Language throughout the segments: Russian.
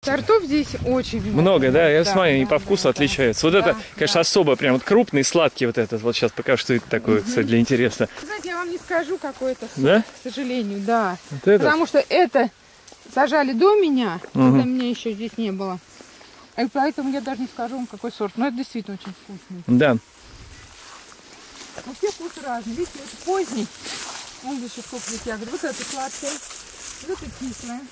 Сортов здесь очень много, да? Я смотрю, они по вкусу отличаются. Вот это, конечно, особо прям вот крупный, сладкий вот этот. Вот сейчас покажу, что это такое, кстати, для интереса. Знаете, я вам не скажу, какой это сорт, да? к сожалению, да. Вот это? Потому что это сажали до меня, когда меня еще здесь не было. И поэтому я даже не скажу вам, какой сорт. Но это действительно очень вкусный. Да. Но все вкусы разные. Видите, это поздний. Он здесь еще сколько здесь ягод. Вот это сладкое, вот это кислое.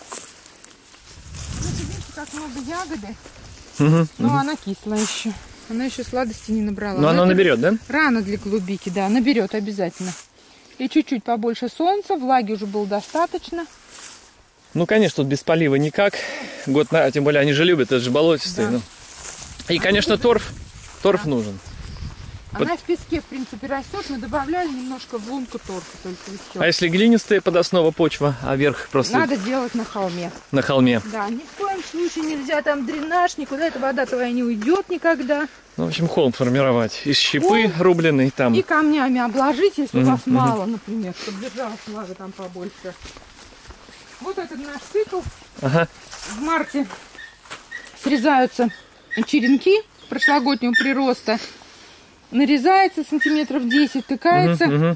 Видите, как много ягоды, но она кислая еще. Она еще сладости не набрала. Но она наберет, да? Рано для голубики, да, наберет обязательно. И чуть-чуть побольше солнца, влаги уже было достаточно. Ну, конечно, тут без полива никак. Год на, тем более они же любят, это же болотистые. Да. Ну. И, конечно, торф нужен. Она в песке, в принципе, растет. Мы добавляли немножко в лунку торфа только и все. А если глинистая подоснова почва, а верх просто... Надо делать на холме. На холме. Да, ни в коем случае нельзя там дренаж, никуда эта вода твоя не уйдет никогда. Ну, в общем, холм формировать. Из щепы рубленой там. И камнями обложить, если у вас мало, например, чтобы держалась влага там побольше. Вот этот наш цикл. Ага. В марте срезаются черенки прошлогоднего прироста. Нарезается сантиметров 10, тыкается.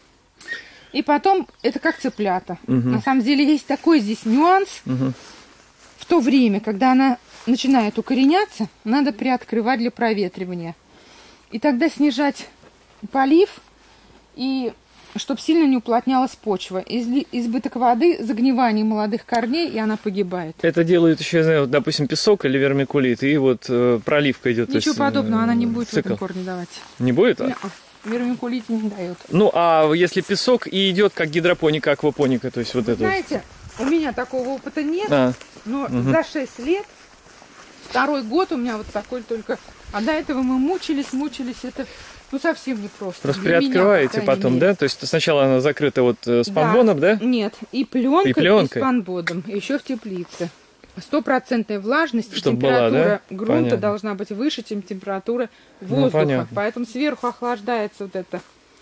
И потом это как цыплята. На самом деле есть такой здесь нюанс. В то время, когда она начинает укореняться, надо приоткрывать для проветривания. И тогда снижать полив, и чтобы сильно не уплотнялась почва. Избыток воды, загнивание молодых корней, и она погибает. Это делают еще, я знаю, вот, допустим, песок или вермикулит, и вот проливка идет. Ничего подобного, она не будет в этом корне давать. Не будет? Вермикулит не дает. Ну, а если песок и идет как гидропоника, аквапоника, то есть вот это. Знаете, у меня такого опыта нет, но за 6 лет, второй год у меня вот такой только. А до этого мы мучились, это... Ну, совсем непросто. Просто приоткрываете потом, да? То есть сначала она закрыта вот спанбоном, да? Нет, и пленкой, и спанбодом, еще в теплице. 100% влажность, чтобы температура была, да? грунта должна быть выше, чем температура воздуха. Поэтому сверху охлаждается вот это.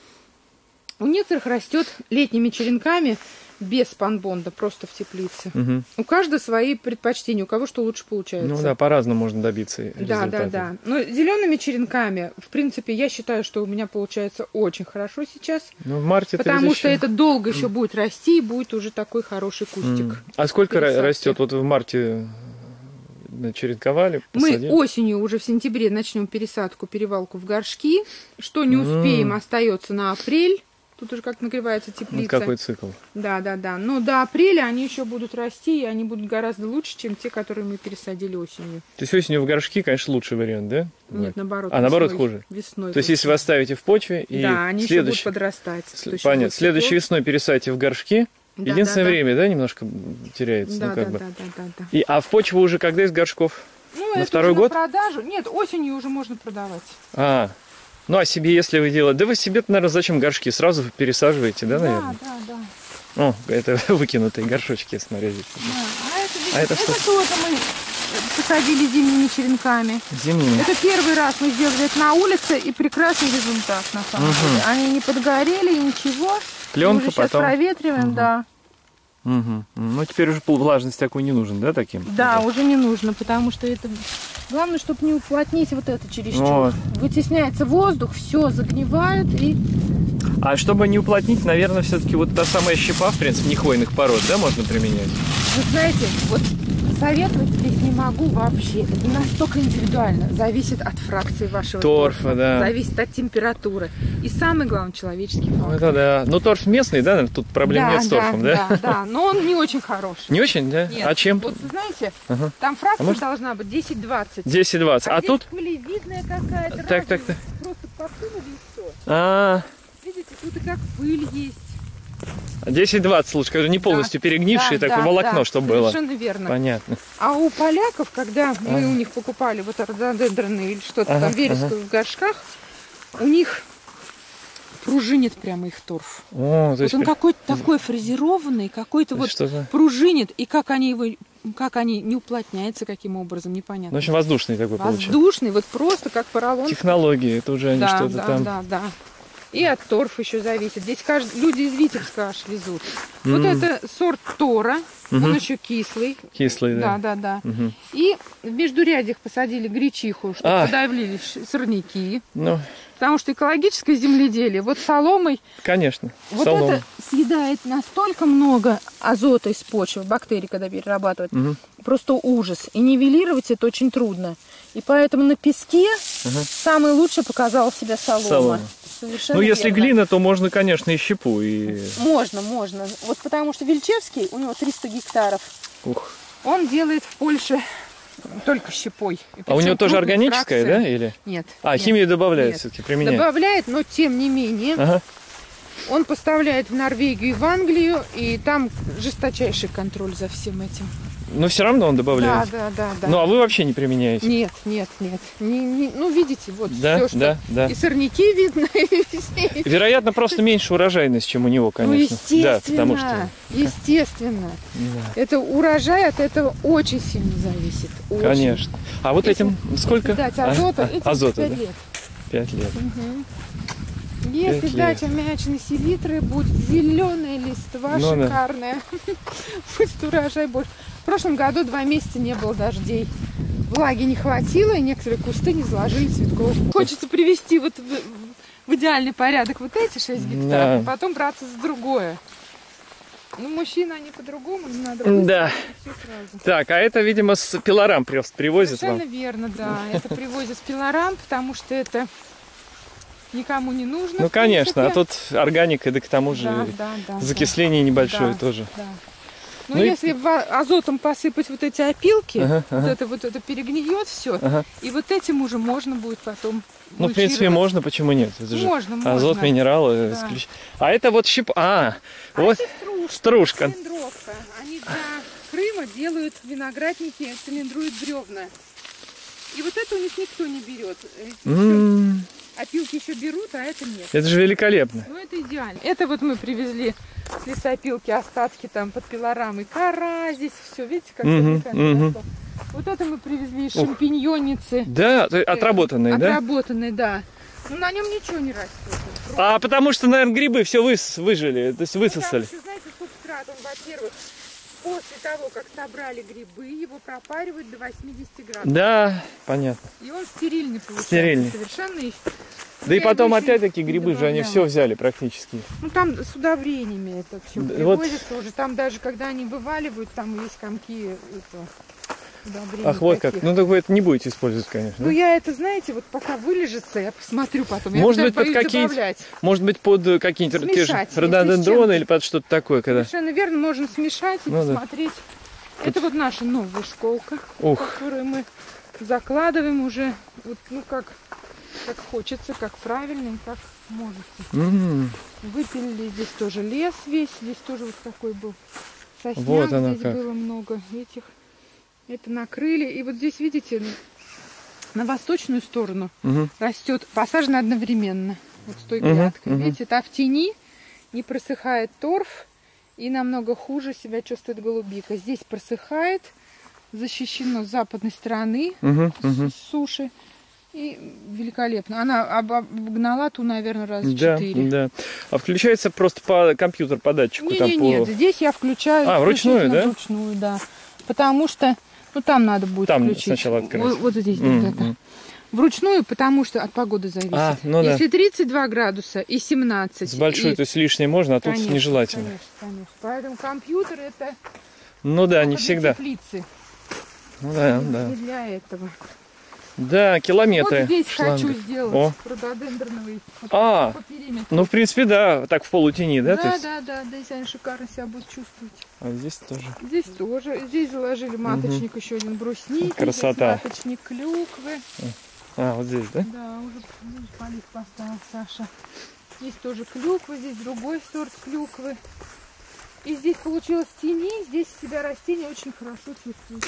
У некоторых растет летними черенками без спанбонда, просто в теплице. У каждого свои предпочтения, у кого что лучше получается. Ну да, по-разному можно добиться результата. Да. Но зелеными черенками, в принципе, я считаю, что у меня получается очень хорошо сейчас. Ну, в марте потому что это долго еще будет расти, и будет уже такой хороший кустик. А сколько растет вот в марте? Черенковали, посадили? Мы осенью, уже в сентябре, начнем пересадку, перевалку в горшки. Что не успеем, остается на апрель. Тут уже как нагревается теплица. Вот какой цикл. Да. Но до апреля они еще будут расти, и они будут гораздо лучше, чем те, которые мы пересадили осенью. То есть осенью в горшки, конечно, лучший вариант, да? Нет, наоборот. А наоборот хуже? Весной. То есть если вы оставите в почве, и да, они еще будут подрастать. Понятно. Следующей весной пересадите в горшки. Единственное время, да, немножко теряется. Да. А в почву уже когда из горшков? Ну, на второй год? На продажу. Нет, осенью уже можно продавать. Ну, а себе, если вы делаете... Да вы себе-то, наверное, зачем горшки? Сразу пересаживаете, да, наверное? Да. О, это выкинутые горшочки, смотрите. Да. Это тоже мы посадили зимними черенками. Зимними? Это первый раз мы сделали это на улице, и прекрасный результат, на самом деле. Они не подгорели, ничего. Пленка мы уже потом... сейчас проветриваем, да. Ну, теперь уже влажность такой не нужен, да, таким? Да, уже не нужно, потому что это... Главное, чтобы не уплотнить вот это чересчур. Вытесняется воздух, все загнивает и... А чтобы не уплотнить, наверное, все-таки вот та самая щепа, в принципе, не хвойных пород, да, можно применять? Вы знаете, вот советовать здесь не могу вообще. Это настолько индивидуально. Зависит от фракции вашего торфа. Да. Зависит от температуры. И самый главный человеческий фактор. Это да. Но торф местный, да? Тут проблем нет с торфом, да? Да, но он не очень хороший. Не очень, да? Нет. А чем? Вот знаете, там фракция должна быть 10-20. 10-20. А тут? Пылевидная какая-то. Так. Просто посыпали и все. Видите, тут и как пыль есть. 10-20 лучше, когда не полностью перегнившие, такое волокно, чтобы было. Совершенно верно. Понятно. А у поляков, когда мы у них покупали вот рододендроны или что-то там, вересковые в горшках, у них пружинит прямо их торф. То есть... Вот он какой-то такой фрезерованный, какой-то вот пружинит, и как они не уплотняются, каким образом, непонятно. Ну, в общем, воздушный такой получается. Воздушный, вот просто как поролон. Технологии, это уже они что-то там... Да. И от торфа еще зависит. Здесь люди из Витебска аж везут. Вот это сорт Тора. Он еще кислый. Кислый, да. Да. И в междурядьях посадили гречиху, чтобы подавили сорняки. Ну, потому что экологическое земледелие, вот соломой... Конечно, вот это съедает настолько много азота из почвы, бактерий, когда перерабатывают. Просто ужас. И нивелировать это очень трудно. И поэтому на песке самый лучший показала себя солома. Совершенно если верно. глина, то можно, конечно, и щепу. Можно. Вот потому что Вильчевский, у него 300 гектаров. Он делает в Польше только щепой. А у него тоже органическая, да? Или? Нет. Химию добавляет все-таки, применяет? Добавляет, но тем не менее. Он поставляет в Норвегию и в Англию, и там жесточайший контроль за всем этим. Но все равно он добавляет? Да. Ну, а вы вообще не применяете? Нет. Ну, видите, вот да, все, что... Да. И сорняки видно, и все. Вероятно, просто меньше урожайность, чем у него, конечно. Ну, естественно. Да, потому что... Естественно. Да. Это урожай от этого очень сильно зависит. Очень. Конечно. А вот этим сколько? Дать азота, азота, 5 да? лет. 5 лет. Если дать аммиачной селитры, будет зеленая листва, шикарная. Будет урожай больше. В прошлом году 2 месяца не было дождей. Влаги не хватило, и некоторые кусты не заложили цветковых. Хочется привести вот в идеальный порядок вот эти 6 гектаров, а потом браться за другое. Ну, мужчины, они по-другому, не надо да. Все сразу. Так, а это, видимо, с пилорам привозят вам? Совершенно верно, да. Это привозят с пилорам, потому что это никому не нужно. Ну, конечно, а тут органика, да к тому же закисление небольшое тоже. Да. Ну, если азотом посыпать вот эти опилки, вот это перегниет все, и вот этим уже можно будет потом. Ну, в принципе, можно, почему нет? Это же можно. Азот, минералы. Да. А это вот вот стружка. Цилиндровка. Они для Крыма делают виноградники, цилиндруют бревна. И вот это у них никто не берет. Опилки еще берут, а это нет. Это же великолепно. Ну, это идеально. Это вот мы привезли с лесопилки остатки там под пилорамой. Кора здесь все, видите, как это Вот это мы привезли из шампиньонницы. Да, отработанные, да? Отработанные, да. Ну, на нем ничего не растет. А потому что, наверное, грибы все выжили, то есть высосали. Потому что, знаете, субстрат, он, во-первых, после того, как собрали грибы, его пропаривают до 80 градусов. Да, понятно. И он стерильный получается. Стерильный. Совершенно. Да и потом, опять-таки, грибы же, они все взяли практически. Ну, там с удобрениями это все привозится уже. Там даже, когда они вываливают, там есть комки удобрений. Ах, вот как. Ну, так вы это не будете использовать, конечно. Ну, я это, знаете, вот пока вылежится, я посмотрю потом. Может быть, под какие-нибудь те же рододендроны или под что-то такое. Совершенно верно, можно смешать и посмотреть. Это вот наша новая школка, которую мы закладываем уже, вот, ну, как хочется, как правильно и как можете. Выпилили здесь тоже лес весь, здесь тоже вот такой был сосняк, вот здесь было много этих. Это накрыли. И вот здесь, видите, на восточную сторону растет, посажено одновременно. Вот с той грядкой. Видите, та в тени, не просыхает торф, и намного хуже себя чувствует голубика. Здесь просыхает, защищено с западной стороны, с суши. И великолепно. Она обгнала ту, наверное, раз в 4. Да. А включается просто по компьютер, по датчику? Нет, здесь я включаю. Вручную, да? Вручную, да. Потому что, ну, там надо будет включить. Сначала открыть. Вот здесь это. Вручную, потому что от погоды зависит. Если 32 градуса и 17. С большой, то есть лишнее можно, а тут нежелательно. Конечно. Поэтому компьютер это... Ну да, не всегда. Теплицы. Ну да. Не для этого. Да, километры. Вот здесь хочу сделать рододендроновый. По периметру. Ну, в принципе, да, так в полутени, да? Да, здесь они шикарно себя будут чувствовать. А здесь тоже? Здесь тоже. Здесь заложили маточник, еще один брусники. Красота. Здесь маточник клюквы. Вот здесь, да? Да, уже полив поставил Саша. Здесь тоже клюква, здесь другой сорт клюквы. И здесь получилось в тени, здесь себя растения очень хорошо чувствуют.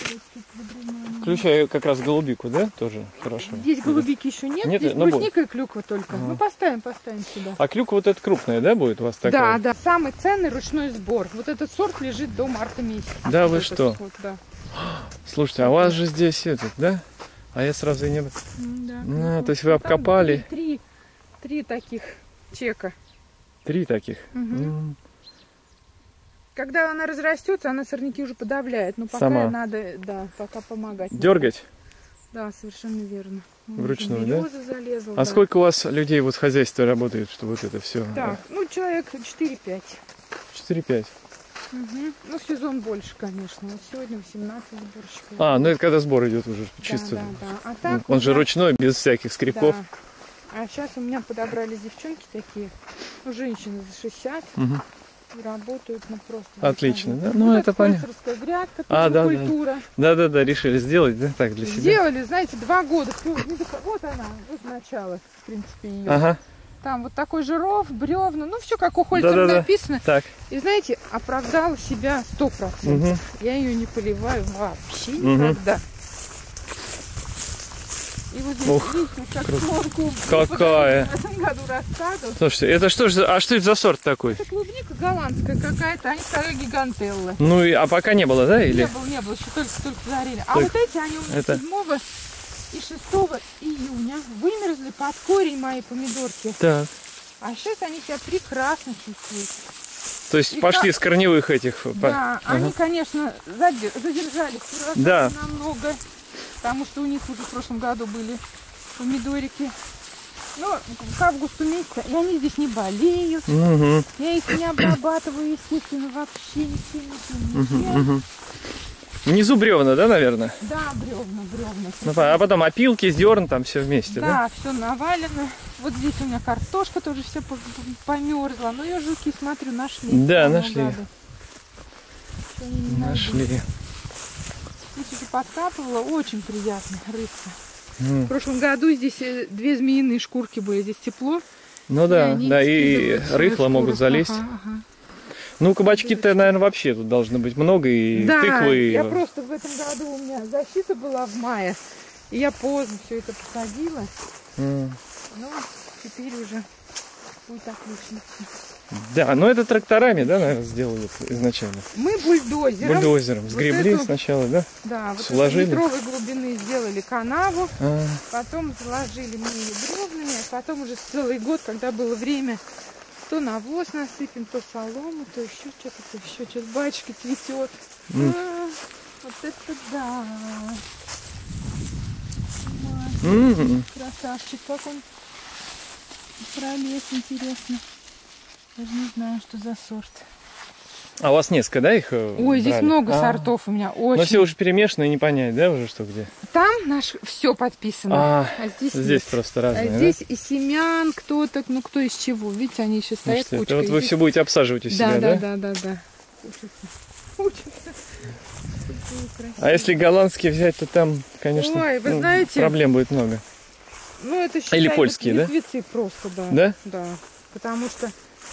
Включая как раз голубику, да? Тоже хорошо. Здесь голубики еще нет, здесь брусника и клюква только. Ну, поставим сюда. А клюква вот эта крупная, да, будет у вас такая? Да. Самый ценный ручной сбор. Вот этот сорт лежит до марта месяца. Да, вы что? Вот, да. Слушайте, а у вас же здесь этот, да? А я сразу и не... Да. То есть вы обкопали? Три таких чека. 3 таких? Когда она разрастется, она сорняки уже подавляет. Но пока Сама. надо, да, пока помогать. Дергать? Да, совершенно верно. Вручную, да? Залезла, А да. сколько у вас людей вот в хозяйстве работает, что вот это все? Так, ну человек 4-5. 4-5. Угу. Ну, в сезон больше, конечно. Вот сегодня 18 сборщиков. А, ну это когда сбор идет уже чисто. Да. А так Он же уже- ручной, без всяких скребков. Да. А сейчас у меня подобрали девчонки такие, ну, женщины за 60, Мгм. и работают, ну, просто. Отлично, да? великолепно. Ну, Вот это понятно. польцерская грядка, А, тоже да, да. культура. Да, решили сделать, да, так для себя. Сделали, знаете, 2 года. Вот она, вот начало, в принципе, ее. Ага, Там вот такой же ров, бревна, ну, все как у Хольцера Да-да-да. написано. так. И знаете, оправдала себя 100%. Мгм. Я ее не поливаю вообще Мгм. никогда. И вот здесь, Ух, видите, как круто. клонку Какая. в этом году рассаду. Слушайте, это что же, а что это за сорт такой? Это клубника голландская какая-то, они сказали гигантеллы. Ну, а пока не было, да, или? Не было, еще только зарили. А Так, вот эти, они у меня это- 7 и 6 июня вымерзли под корень мои помидорки. Так. А сейчас они себя прекрасно чувствуют. То есть И пошли как- с корневых этих. Да, Ага. они, конечно, задержались Да. намного, потому что у них уже в прошлом году были помидорики. Но к августу месяца, и они здесь не болеют. Мгм. Я их не обрабатываю, естественно, вообще ничем. Внизу бревна, да, наверное? Да, бревна. Ну, а потом опилки, зерн, там все вместе, да? Да, все навалено. Вот здесь у меня картошка тоже все померзла. Но ее жуки, смотрю, нашли. Да, Давно нашли. гады. Что они не найдут. Нашли. Здесь уже подкапывала, очень приятно рыться. М. В прошлом году здесь 2 змеиные шкурки были, здесь тепло. Ну да, они да, и скидывают свою рыхло могут шкуру. залезть. Ага. Ну, кабачки-то, наверное, вообще тут должно быть много, и Да, тыквы. и- я просто в этом году у меня защита была в мае, и я поздно все это посадила. М. Ну, теперь уже будет отлично. Да, но это тракторами, да, наверное, сделали изначально. Мы бульдозером. Бульдозером. Вот Сгребли эту- сначала, да? Да, вот Сложили. из метровой глубины сделали канаву, А, потом заложили мы ее бревнами, а потом уже целый год, когда было время, то навоз насыпем, то солому, то еще что-то, Бачки цветет. М. Вот это да. м. Красавчик, как он пролез, интересно. Даже не знаю, что за сорт. А у вас несколько, да, их? Ой, здесь брали? много А. сортов у меня, Но очень. все уже перемешано и не понять, да, уже что где? Там наш все подписано, А, здесь здесь нет. просто А разные, да? здесь и семян кто-то, ну кто из чего. Видите, они еще стоят Слушайте, это кучкой. вот вы Здесь- все будете обсаживать у себя, да? Да. Учатся. Такие красивые. А если голландские взять, то там, конечно, Ой, вы знаете- проблем будет много. Ну, это считай, Или польские, да? мертвецы просто, да. Да? Да. Потому что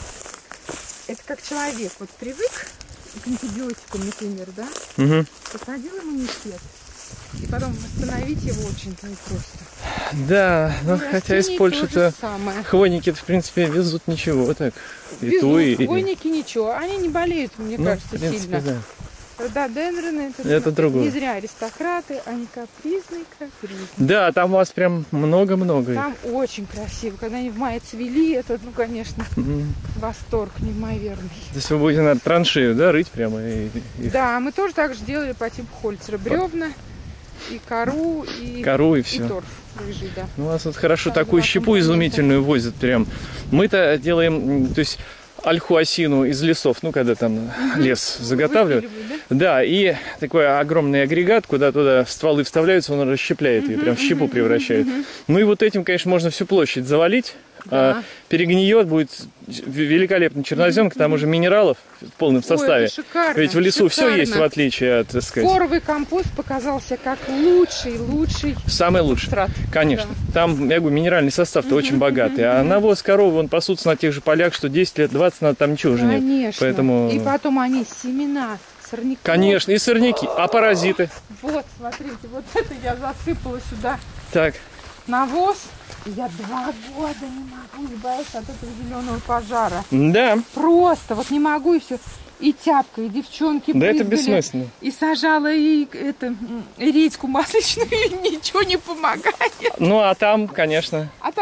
это как человек вот привык к антибиотикам, например, да? Угу. Посадил иммунитет. И потом восстановить его очень-то непросто. Да, ну И хотя из растений Польши-то то же самое. хвойники, в принципе, везут ничего, так. И Везут, ту, и... хвойники ничего. Они не болеют, мне Ну, кажется, в принципе, сильно. да. Рододендроны Это другое. не зря аристократы, они капризные. Да, там у вас прям много-много. их. Там очень красиво. Когда они в мае цвели, это, ну, конечно, Мгм. восторг неимоверный. То есть вы будете, наверное, траншею, да, рыть прямо? И... Да, мы тоже так же делали по типу Хольцера. Бревна, и кору, и, Кору и и все. торф рыжий, да. Ну, у вас вот хорошо Так, такую два щепу компонента. изумительную возят прям. Мы-то делаем, то есть ольху осину из лесов, ну, когда там лес заготавливают. Выпиливают, Да, и такой огромный агрегат, куда туда стволы вставляются, он расщепляет и прям в щепу превращает. Ну и вот этим, конечно, можно всю площадь завалить. Да. Перегниет, будет великолепный чернозем, к тому же минералов в полном да. Ой, составе. это шикарно, Ведь в лесу все шикарно. есть, в отличие от, так сказать, Коровый компост показался как лучший самый лучший. субстрат. Конечно. Там, я говорю, минеральный состав-то очень богатый. А навоз коровы, он пасутся на тех же полях, что 10 лет, 20 надо, там ничего уже нет. Конечно. Поэтому... И потом они семена сорняков. Конечно, и сорняки. А паразиты? Вот, смотрите, вот это я засыпала сюда Так, навоз. И я 2 года не могу избавиться от этого зеленого пожара. да, Просто вот не могу и все. И тяпка, и девчонки да это брызгали, бессмысленно. и сажала и и редьку масличную, и ничего не помогает. Ну, а там, конечно, А там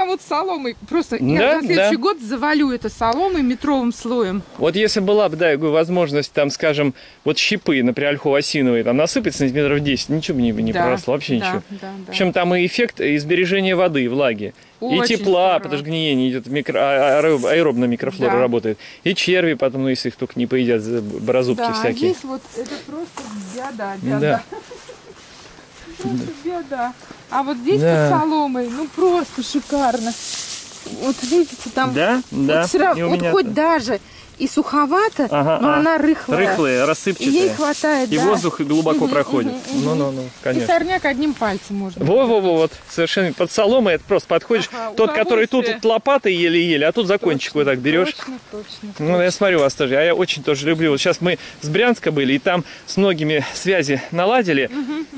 там вот соломой. Просто я на следующий год завалю это соломой метровым слоем. Вот если была бы, да, я говорю, возможность, там, скажем, вот щипы, например, ольхово-осиновые, там насыпать сантиметров 10, ничего бы не проросло, вообще ничего. В общем, там и эффект сбережения воды, влаги. Очень и тепла, потому что гниение идет, аэробная микрофлора работает. И черви потом, ну, если их только не поедят, борозубки всякие. Здесь вот это просто беда. Просто беда. А вот здесь под соломой, ну просто шикарно. Вот видите, там вот хоть даже и суховато, но она рыхлая. Рыхлая, рассыпчатая. Ей хватает, и воздух глубоко проходит. Ну, конечно. И сорняк одним пальцем можно. Вот, совершенно. Под соломой это просто подходишь. Тот, который тут лопатой еле-еле, а тут за кончик вот так берешь. Точно. Ну, я смотрю вас тоже. А я очень тоже люблю. Вот сейчас мы с Брянска были, и там с многими связи наладили.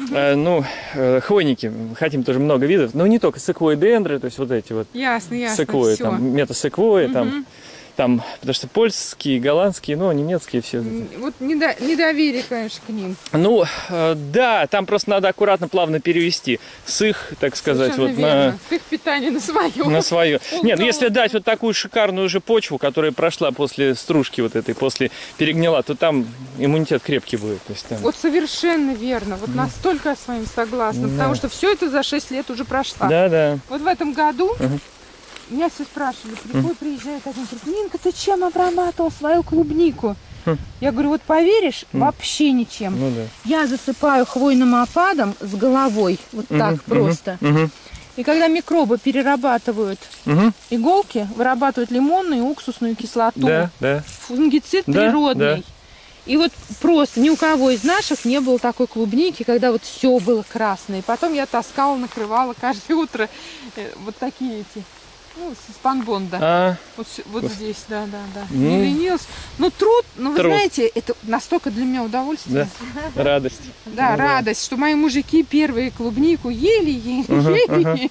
Хвойники. Хотим тоже много видов. Но не только секвоидендры, то есть вот эти вот. Ясно. Секвои, там, метасеквои, там, потому что польские, голландские, немецкие все. Вот недоверие, конечно, к ним. Ну, да, там просто надо аккуратно, плавно перевести с их, так сказать, вот на... С их питания на свое. На свое. Нет, ну если дать вот такую шикарную же почву, которая прошла после стружки вот этой, после перегнила, то там иммунитет крепкий будет. То есть, там... Вот совершенно верно. Вот настолько я с вами согласна. Потому что все это за 6 лет уже прошло. Да. Вот в этом году... Меня все спрашивали, приезжает один, говорит: Нинка, ты чем обрабатывал свою клубнику? Я говорю, вот поверишь, вообще ничем. Я засыпаю хвойным опадом с головой, вот так просто. И когда микробы перерабатывают иголки, вырабатывают лимонную и уксусную кислоту, фунгицид природный. И вот просто ни у кого из наших не было такой клубники, когда вот все было красное. И потом я таскала, накрывала каждое утро вот такие эти... с панбонда. Вот здесь, да. Не ленилась. Ну, труд, вы знаете, это настолько для меня удовольствие. Да. Радость. Да, радость, что мои мужики первые клубнику еле-еле.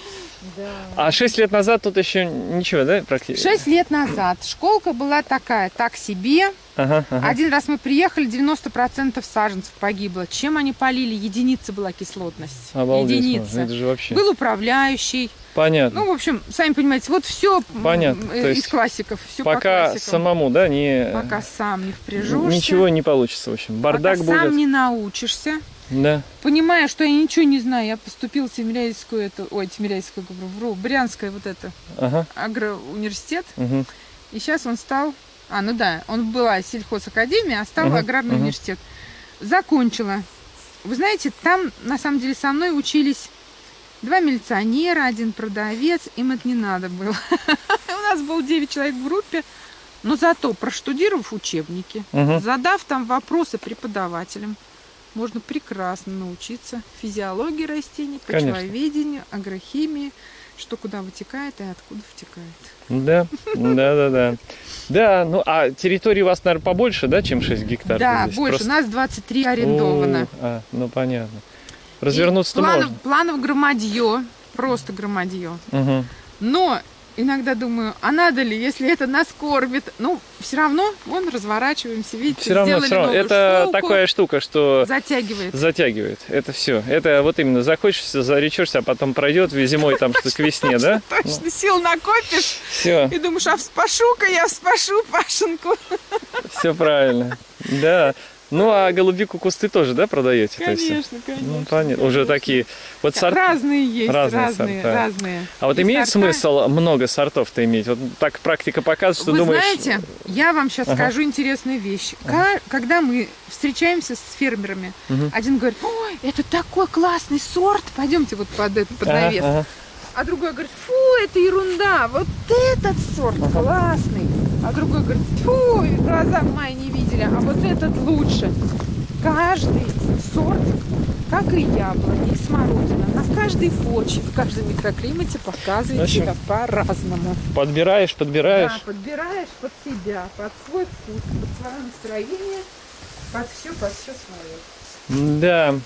А 6 лет назад тут еще ничего, да, практически? 6 лет назад школка была такая, так себе. Один раз мы приехали, 90% саженцев погибло. Чем они полили? Единица была кислотность. Обалдеть, единица. Это же вообще... Был управляющий. Понятно. Ну, в общем, сами понимаете, вот все из классиков. Все пока по самому, да, не... Пока сам не впряжешься. Ничего не получится, в общем. Бардак пока будет. Сам не научишься. Да. Понимая, что я ничего не знаю, я поступила в Брянское вот это, агроуниверситет. И сейчас он стал... он была сельхозакадемия, а стал аграрный университет. Закончила. Вы знаете, там, на самом деле, со мной учились 2 милиционера, 1 продавец. Им это не надо было. У нас было 9 человек в группе. Но зато, проштудировав учебники, задав там вопросы преподавателям, можно прекрасно научиться физиологии растений, почвоведению, агрохимии, что куда вытекает и откуда втекает. Да. Да, ну а территории у вас, наверное, побольше, да, чем 6 гектаров? Да, больше. У нас 23 арендовано. Ну понятно. Развернуться-то можно. Планов громадье, просто громадье. Но иногда думаю, а надо ли, если это нас кормит? Ну, все равно, разворачиваемся, видите, все равно. Это школку, такая штука, что затягивает. Это все. Это вот именно захочешься, заречешься, а потом пройдет зимой там что к весне, да? Точно, сил накопишь. Все. И думаешь, вспашу-ка я Пашеньку. Все правильно. Да. Ну, а голубику кусты тоже, да, продаете? Конечно. Ну, понятно. Уже такие вот сорта. Разные есть, разные. А вот и имеет смысл много сортов-то иметь? Вот так практика показывает, что вы думаешь... знаете, я вам сейчас скажу интересную вещь. Когда мы встречаемся с фермерами, один говорит: ой, это такой классный сорт, пойдемте вот под навес. А другой говорит: фу, это ерунда, вот этот сорт классный. А другой говорит: фу, глаза мои не видели, а вот этот лучше. Каждый сорт, как и яблони, и смородина, на каждой почве, в каждом микроклимате показывает себя по-разному. Подбираешь. Да, подбираешь под себя, под свой вкус, под свое настроение, под все свое. Да.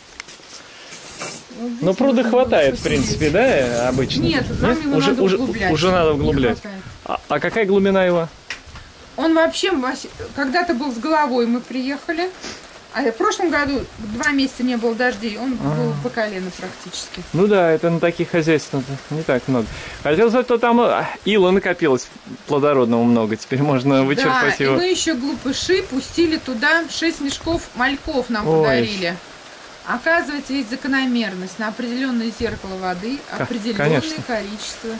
Ну, пруды хватает, в принципе, да, обычно? Нет, нам его надо углублять. Уже надо углублять. А какая глубина его? Он вообще когда-то был с головой, мы приехали. А в прошлом году 2 месяца не было дождей, он был по колено практически. Ну да, это на таких хозяйствах не так много. Хотя зато там ила накопилось плодородного много, теперь можно вычерпать его. Да, и мы еще глупыши пустили туда 6 мешков мальков нам подарили. Оказывается, есть закономерность. На определенное зеркало воды определенное количество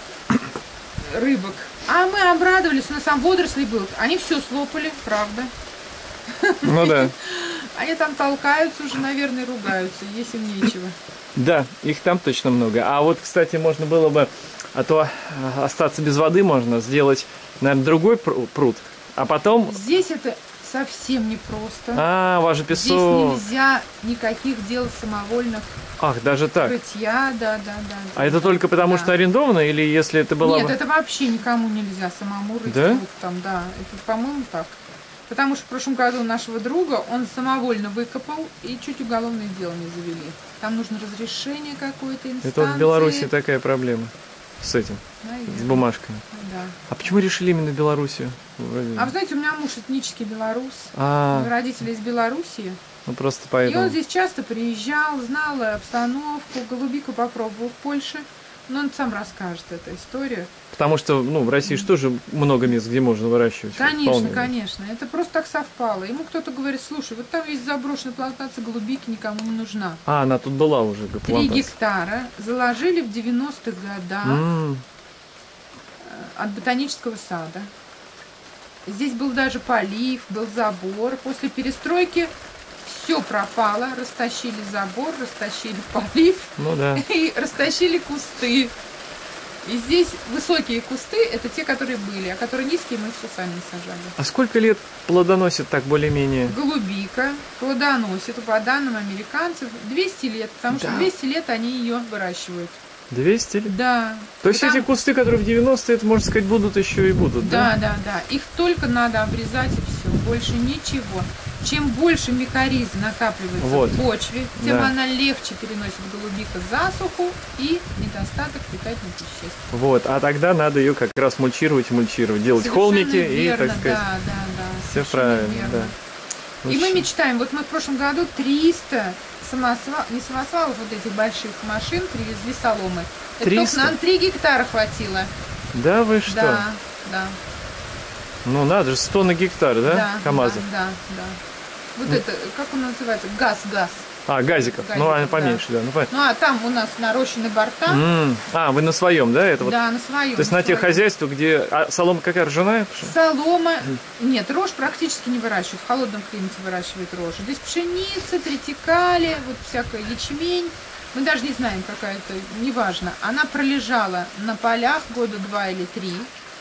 рыбок. А мы обрадовались, у нас там водоросли был. Они все слопали, правда. Ну да. Они там толкаются уже, наверное, ругаются, есть им нечего. Да, их там точно много. А вот, кстати, можно было бы, а то остаться без воды можно, сделать, наверное, другой пруд, а потом... Здесь это совсем непросто. У вас же песок. Здесь нельзя никаких делать самовольных. Ах, даже так? Крытья, да. А это только потому, что арендовано, или если это было... Нет, это вообще никому нельзя самому рыть пруд там, да. Это, по-моему, так. Потому что в прошлом году нашего друга он самовольно выкопал и чуть уголовное дело не завели. Там нужно разрешение какой-то инстанции. Это вот в Беларуси такая проблема с этим, с бумажками. Да. А почему решили именно Белоруссию? А вы знаете, у меня муж этнический белорус, родители из Белоруссии. Ну просто поэтому. И он здесь часто приезжал, знал обстановку, голубику попробовал в Польше. Но он сам расскажет эту историю. Потому что, в России же тоже много мест, где можно выращивать. Конечно, конечно. Это просто так совпало. Ему кто-то говорит, слушай, вот там есть заброшенная плантация голубики, никому не нужна. Она тут была уже, плантация. 3 гектара заложили в 90-х годах от ботанического сада. Здесь был даже полив, был забор. После перестройки все пропало, растащили забор, растащили полив и растащили кусты. И здесь высокие кусты, это те, которые были, а которые низкие, мы все сами сажали. А сколько лет плодоносит так более-менее? Голубика плодоносит, по данным американцев, 200 лет, потому что 200 лет они ее выращивают. 200 лет? Да. То есть эти кусты, которые в 90-е, это, можно сказать, будут еще и будут, да? Да. Их только надо обрезать и все, больше ничего. Чем больше микоризы накапливается в почве, тем она легче переносит голубика засуху и недостаток питательных веществ. А тогда надо ее как раз мульчировать, делать совершенно холмики верно, и, так сказать, все правильно. Верно. Да. И мы мечтаем, вот мы в прошлом году 300 не самосвалов, вот этих больших машин привезли соломы. Это только нам 3 гектара хватило. Да вы что? Да. Ну надо же, 100 на гектар, да? КамАЗов. Да. Вот это, как он называется? Газ. Газиков. Ну, они поменьше, да. А там у нас нарощены борта. Вы на своем, да? Это да, на своем. То есть на тех хозяйствах, где... А солома какая, ржаная? Солома... Нет, рожь практически не выращивают. В холодном климате выращивают рожь. Здесь пшеница, тритикали, вот всякая ячмень. Мы даже не знаем, какая-то, неважно. Она пролежала на полях года 2 или 3.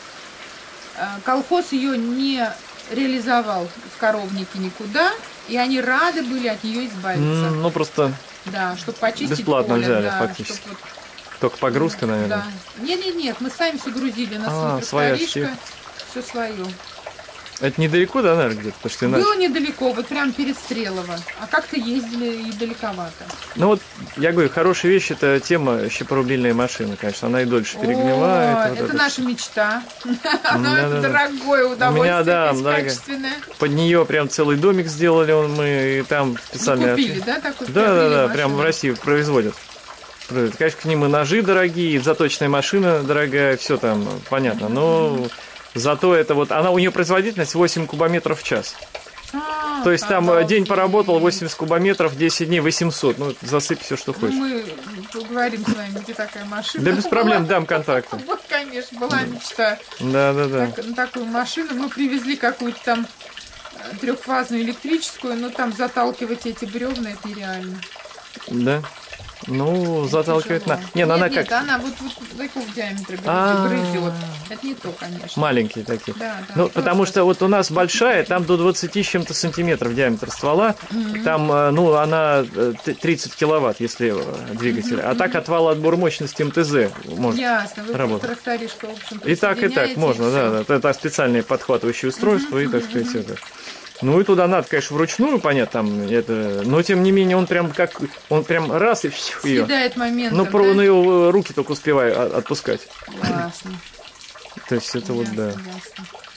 Колхоз ее не реализовал в коровнике никуда, и они рады были от нее избавиться. Ну просто чтобы почистить бесплатно поле, взяли, фактически. Только погрузка, наверное. Да. Нет, мы сами все грузили на свой тракторишко, все свое. Это недалеко, да, наверное, где-то? Потому что иначе... Было недалеко, вот прям перед Стрелово. А как-то ездили и далековато. Ну вот, я говорю, хорошая вещь, это тема щепорубильная машина, конечно. Она и дольше перегнивает. Это наша мечта. Оно дорогое удовольствие, качественное. Под нее прям целый домик сделали мы, и там специально... Купили, да, такой? Да, прям в России производят. Конечно, к ним и ножи дорогие, и заточная машина дорогая, все там понятно, но... Зато это она у нее производительность 8 кубометров в час. То есть там день поработал, 80 кубометров, 10 дней, 800. Ну, засыпь все, что хочешь. Мы поговорим с вами, где такая машина. Да без проблем, дам контакты. Вот, конечно, была мечта. Да. На такую машину мы привезли какую-то там трехфазную электрическую, но там заталкивать эти бревна, это нереально. Да. Ну, заталкивает на... Нет, она вот такого диаметра грызет. Это не то, конечно. Маленькие такие. Да. Ну, потому что вот у нас большая, там до 20 с чем-то сантиметров диаметр ствола. Там, она 30 киловатт, если двигатель. А так отвал отбор мощности МТЗ может работать. Тракторишка, в общем-то, и так можно, да. Это специальные подхватывающие устройства, и, так сказать, это... Ну и туда надо, конечно, вручную понять, но тем не менее он прям раз и все. Съедает момент. Ну, на его руки только успеваю отпускать. Классно. То есть это ясно.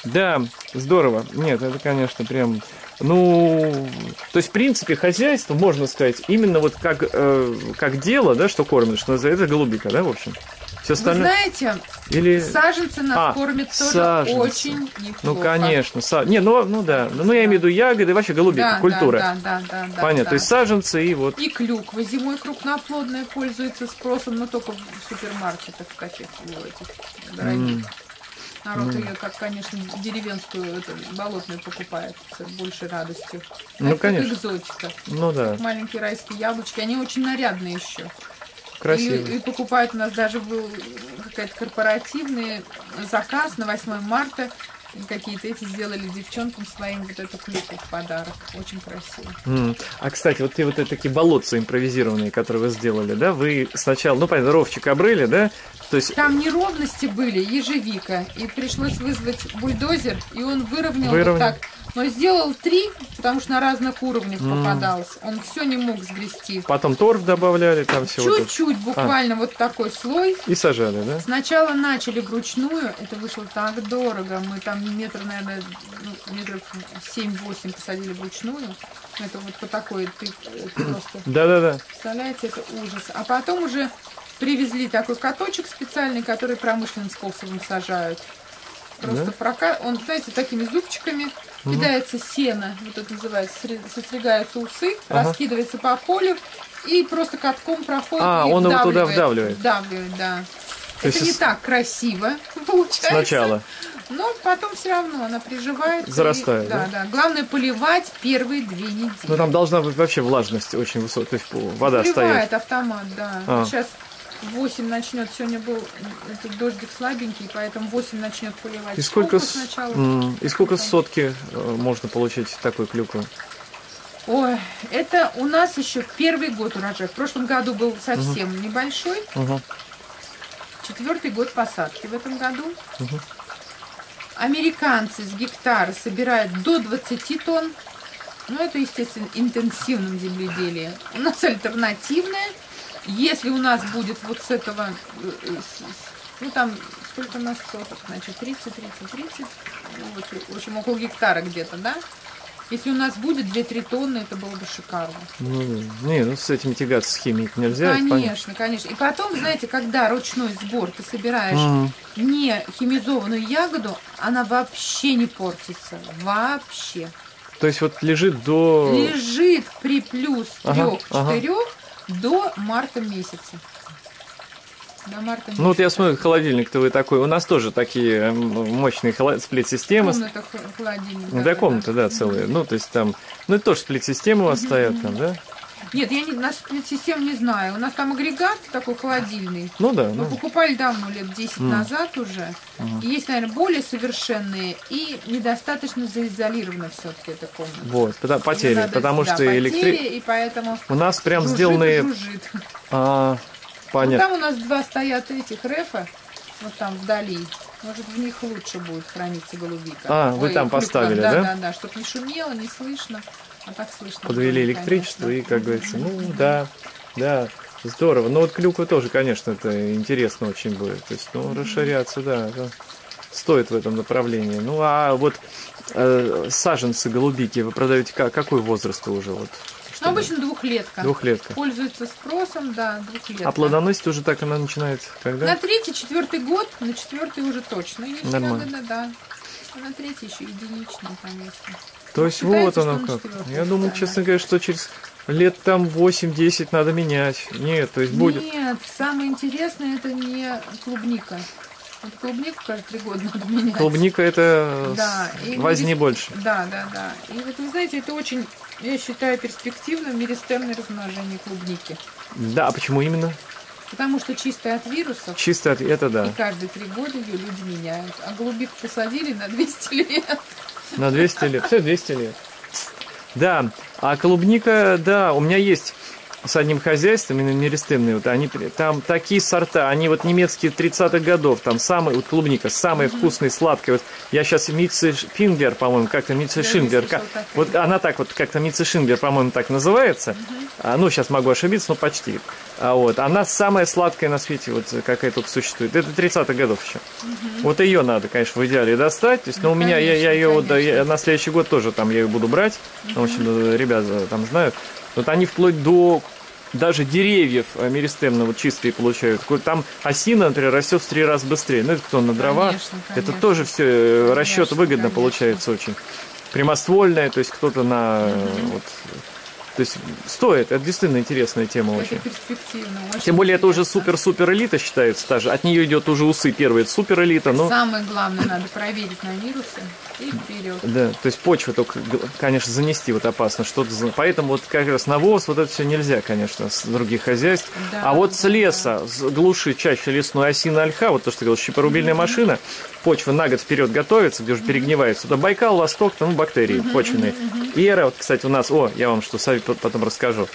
Да, здорово. Нет, это, конечно, прям... Ну, то есть, в принципе, хозяйство, можно сказать, именно вот как дело, да, что кормят, что это голубика, да, в общем? Все Вы остальное... знаете, Или... саженцы нас кормят тоже саженцы. очень неплохо. Ну, конечно. Не, ну да. Ну, я имею в виду ягоды, вообще голубика, Да, культура. Да. Понятно, да. то есть саженцы и вот... И клюква зимой крупноплодная пользуется спросом, но только в супермаркетах таких этих дорогих. Народ ее, как, конечно, деревенскую, болотную покупает с большей радостью. Ну, это конечно. Как экзотика. Ну, да. Как маленькие райские яблочки. Они очень нарядные еще. Красиво. И покупают у нас даже был какой-то корпоративный заказ на 8 марта. Какие-то эти сделали девчонкам своим вот эту клюкву в подарок. Очень красиво. А, кстати, вот такие болотца импровизированные, которые вы сделали, да? Вы сначала, ну, понятно, ровчик обрыли, да? То есть... Там неровности были, ежевика. И пришлось вызвать бульдозер, и он выровнял вот так. Но сделал 3, потому что на разных уровнях попадался. Он все не мог сгрести. Потом торф добавляли, там все. Чуть-чуть, буквально вот такой слой. И сажали, да? Сначала начали вручную. Это вышло так дорого. Мы там метров 7-8 посадили вручную. Это вот по такой, это просто... Да. Представляете, это ужас. А потом уже привезли такой каточек специальный, который промышленным способом сажают. Просто он, знаете, такими зубчиками кидается сено, вот это называется, состригаются усы, раскидывается по полю и просто катком проходит и он его туда вдавливает. Вдавливает, да. То это не так красиво получается. Сначала. Но потом все равно она приживается. Зарастает, да. Главное поливать первые 2 недели. Ну там должна быть вообще влажность очень высокая, то есть вода стоит. Поливает автомат, да. Сейчас 8 начнет, сегодня был этот дождик слабенький, поэтому 8 начнет поливать. И сколько сначала, сотки можно получить такой клюквы? Ой, это у нас еще первый год урожая. В прошлом году был совсем небольшой. 4-й год посадки в этом году. Американцы с гектара собирают до 20 тонн. Ну, это, естественно, интенсивном земледелии. У нас альтернативное. Если у нас будет вот с этого, ну там, сколько у нас соток, значит, 30, ну, вот, в общем, около гектара где-то, да? Если у нас будет 2-3 тонны, это было бы шикарно. Ну, с этим тягаться с химией нельзя. Конечно. И потом, знаете, когда ручной сбор, ты собираешь не химизованную ягоду, она вообще не портится. Вообще. То есть вот лежит при плюс 3-4 до марта месяца. Ну вот я смотрю, холодильник-то вы такой. У нас тоже такие мощные сплит-системы. Комната холодильник. Да, комната, да, целая. Ну, то есть там, ну это тоже сплит-системы у вас стоят там, да? Нет, я нашу сплит-систему не знаю. У нас там агрегат такой холодильный. Ну да. Мы покупали давно, лет 10 назад уже. И есть, наверное, более совершенные и недостаточно заизолировано все-таки эта комната. Вот, потери, потому что и поэтому у нас прям сделанные... Понятно. Ну, там у нас 2 стоят этих рефа, вот там вдали. Может, в них лучше будет храниться голубика. Вы там поставили, да? Да, чтобы не шумело, не слышно, а так слышно. Подвели электричество и, как говорится, да, здорово. Но вот клюква тоже, конечно, это интересно очень будет. То есть, расширяться, да, стоит в этом направлении. Ну, а вот саженцы голубики вы продаете какой возраст уже? Вот? Ну, обычно 2-летка. 2-летка. Пользуется спросом, да, 2-летка. А плодоносить уже так она начинает когда? На 3-4 год, на 4-й уже точно. Есть нормально. ягода, да. А на 3-й еще единичная, конечно. То есть вот оно как. Я думал, честно говоря, что через лет там 8-10 надо менять. Нет, то есть будет. Нет, самое интересное это не клубника. Вот клубнику каждые 3 года надо менять. Клубника это возни больше. Да. И вот вы знаете, это очень, я считаю, перспективно меристемное размножение клубники. Да, а почему именно? Потому что чистая от вирусов. Чистая от, это да. И каждые 3 года ее люди меняют. А голубику посадили на 200 лет. На 200 лет. Все 200 лет. Да, а клубника, да, у меня есть с одним хозяйством, именно меристемные, вот они там такие сорта, они вот немецкие 30-х годов, там самые, вот клубника, самые вкусные, сладкие. Вот я сейчас Митце Шинглер, по-моему, как-то Митце Шинглер, вот она так вот как-то Митце Шинглер, по-моему, так называется. Ну, сейчас могу ошибиться, но почти. Вот. Она самая сладкая на свете, вот какая тут существует. Это 30-х годов еще. Вот ее надо, конечно, в идеале достать. То есть, но у меня, я ее вот, на следующий год тоже там я ее буду брать. В общем, ребята там знают. Вот они вплоть до даже деревьев меристемно вот чистые получают. Там осина, например, растет в 3 раза быстрее. Ну, это кто на дрова. Конечно. Это тоже все расчет выгодно получается очень. Прямоствольная, то есть кто-то на... Вот, то есть стоит, это действительно интересная тема очень. Это перспективно. Очень Тем более это уже супер-супер элита считается даже. От нее идет уже усы первые, это супер элита. Но... Самое главное, надо проверить на вирусы и вперед. Да, то есть почву только, конечно, занести вот опасно. Что-то... Поэтому вот как раз навоз, вот это все нельзя, конечно, с других хозяйств. Да, а вот с леса, с глуши чаще лесной осины ольха, вот то, что говорил, щепорубильная машина, почва на год вперед готовится, где уже перегнивается. Это Байкал, Восток, там бактерии почвенные. Эра, вот, кстати, у нас, я вам что потом расскажу.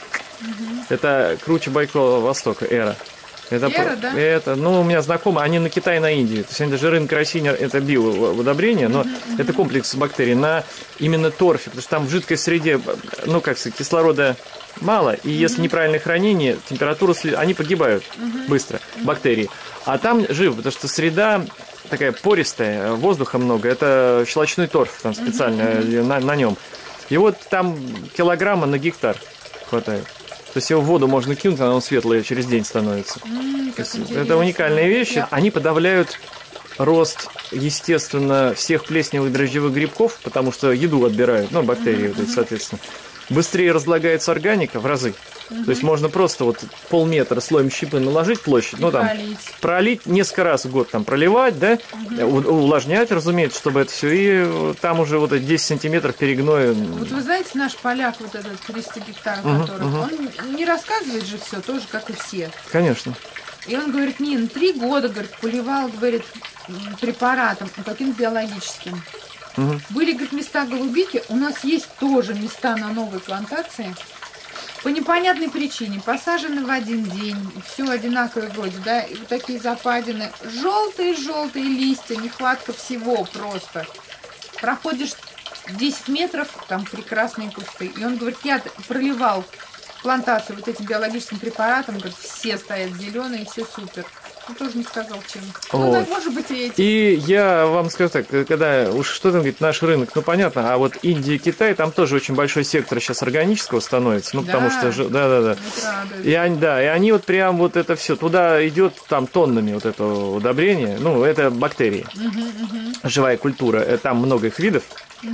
Это круче Байкала Востока, Эра. Эра, да? Это, ну, у меня знакомые, они на Китай, на Индии. То есть они даже рынок России, это биоудобрение, но это комплекс бактерий на именно торфе, потому что там в жидкой среде, ну, как сказать, кислорода мало, и если неправильное хранение, температура, они погибают быстро, бактерии. А там живо, потому что среда такая пористая, воздуха много, это щелочной торф там специально на нем. И вот там килограмма на гектар хватает. То есть его в воду можно кинуть, она светлая через день становится. Это уникальные вещи. Да. Они подавляют рост, естественно, всех плесневых дрожжевых грибков, потому что еду отбирают, ну, бактерии, вот эти, соответственно. Быстрее разлагается органика в разы. То есть можно просто вот полметра слоем щепы наложить площадь, ну там пролить несколько раз в год, там проливать, да, увлажнять, разумеется, чтобы это все, и там уже вот эти 10 сантиметров перегноя. Вот вы знаете, наш поляк, вот этот 300 гектаров, который, он не рассказывает же все, тоже как и все. Конечно. И он говорит, Нин, 3 года, говорит, поливал, говорит, препаратом, каким-то биологическим. Были, говорит, места голубики, у нас есть тоже места на новой плантации. По непонятной причине посажены в один день, все одинаковое вроде, да, и вот такие западины, желтые-желтые листья, нехватка всего просто. Проходишь 10 метров, там прекрасные кусты. И он говорит, я проливал плантацию вот этим биологическим препаратом, говорит, все стоят зеленые, все супер. Он тоже не сказал, чем. Вот. Ну, может быть, и эти. И я вам скажу так, когда уж что там говорит, наш рынок, ну понятно, а вот Индия и Китай, там тоже очень большой сектор сейчас органического становится, ну да. Потому что, да. И они вот прям вот это все, туда идет там тоннами вот это удобрение, ну это бактерии, живая культура, там много их видов.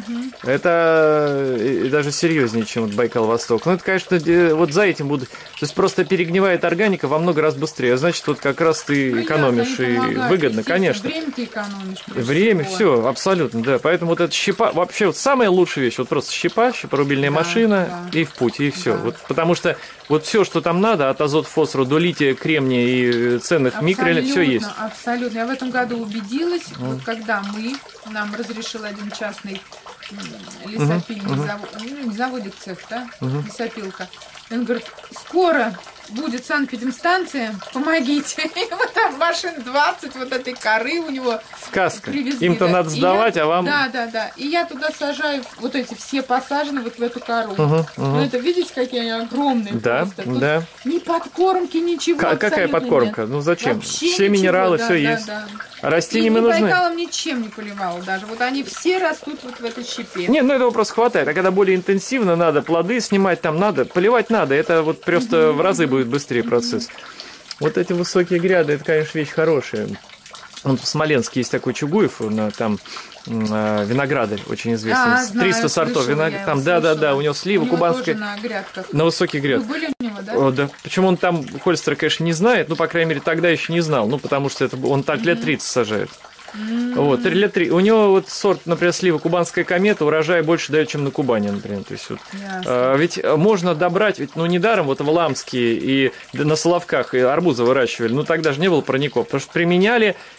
Это даже серьезнее, чем вот Байкал-Восток. Ну, это, конечно, вот за этим будут... То есть просто перегнивает органика во много раз быстрее. Значит, вот как раз ты экономишь и выгодно, конечно. Время ты экономишь. Время, все, абсолютно, да. Поэтому вот эта щепа, вообще вот самая лучшая вещь, вот просто щепорубильная машина и в путь, и все. Вот, потому что вот все, что там надо, от азот, фосфора до лития, кремния и ценных микроэлементов, все есть. Абсолютно. Я в этом году убедилась, вот когда нам разрешил один частный лесопильный завод, не заводик, цех, да, лесопилка. И он говорит, скоро будет санэпидемстанция, помогите. И вот там машин 20, вот этой коры у него. Сказка. Привезли, им-то да. надо сдавать, а вам... Да. И я туда сажаю вот эти все посажены вот в эту кору. Ну это, видите, какие они огромные. Да, просто. да. Ни подкормки, ничего. Какая подкормка? Нет. Ну зачем? Вообще все ничего, минералы, все есть. Да. Растениям и нужны. Байкалом ничем не поливала даже. Вот они все растут вот в этой щепе. Нет, ну этого просто хватает. А когда более интенсивно надо, плоды снимать там надо, поливать надо. Это вот просто в разы будет быстрее процесс. Вот эти высокие гряды, это, конечно, вещь хорошая. Вот в Смоленске есть такой Чугуев, там винограды очень известные. 300 сортов винограда. Там, да, у него слива кубанская. На высоких грядках. Вы были у него, да? О, да. Почему он там Хольстера, конечно, не знает, ну, по крайней мере, тогда еще не знал. Ну, потому что он так лет 30 сажает. Вот, 3 лет 3. У него вот сорт, например, слива кубанская комета, урожай больше дает, чем на Кубани, например. То есть, вот, ведь можно добрать, ведь, ну, недаром вот в Ламске и на Соловках и арбузы выращивали, ну, тогда же не было парников, потому что применяли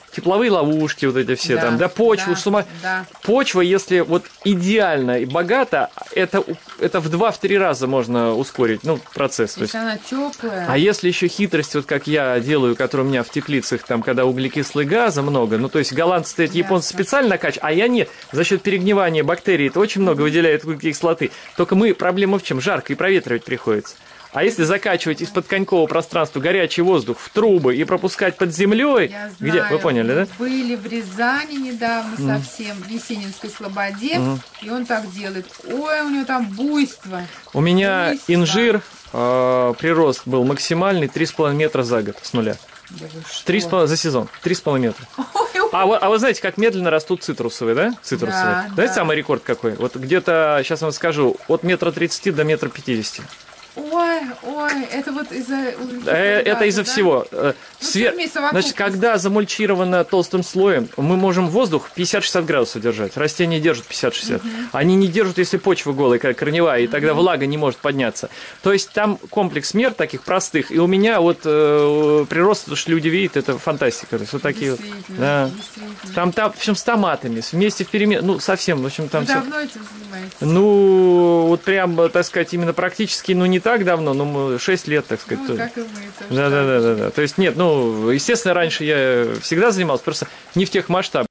тепловые ловушки, вот эти все там, да, почву, да. Почва, если вот идеально и богата, это в 2-3 раза можно ускорить, ну, процесс. Если она теплая. А если еще хитрость, вот как я делаю, которая у меня в теплицах, там, когда углекислого газа много, ну, то есть голландцы, эти японцы специально накачивают, а я нет, за счет перегнивания бактерий это очень много выделяет кислоты. Только проблема в чем? Жарко и проветривать приходится. А если закачивать из-под конькового пространства горячий воздух в трубы и пропускать под землей, где, вы поняли, да? Были в Рязани недавно совсем, в Есенинской слободе, и он так делает. Ой, у него там буйство. У меня инжир, прирост был максимальный 3,5 метра за год с нуля. 3,5 за сезон, 3,5 метра. А вы знаете, как медленно растут цитрусовые, да? Цитрусовые. Знаете, самый рекорд какой? Вот где-то, сейчас вам скажу, от 1,30 м до 1,50 м. Ой, это вот из-за... Это из-за всего. Значит, когда замульчировано толстым слоем, мы можем воздух 50-60 градусов держать. Растения держат 50-60. Они не держат, если почва голая, корневая, и тогда влага не может подняться. То есть там комплекс мер таких простых. И у меня вот прирост, потому что люди видят, это фантастика. То есть вот такие вот. Да. Там, в общем, с томатами, вместе в перемен... Ну, совсем, в общем, там... Давно этим занимаетесь? Ну, вот прям, так сказать, именно практически, ну, не так давно, но 6 лет, так сказать. Ну, как и мы. Да. То есть, нет, ну, естественно, раньше я всегда занимался, просто не в тех масштабах.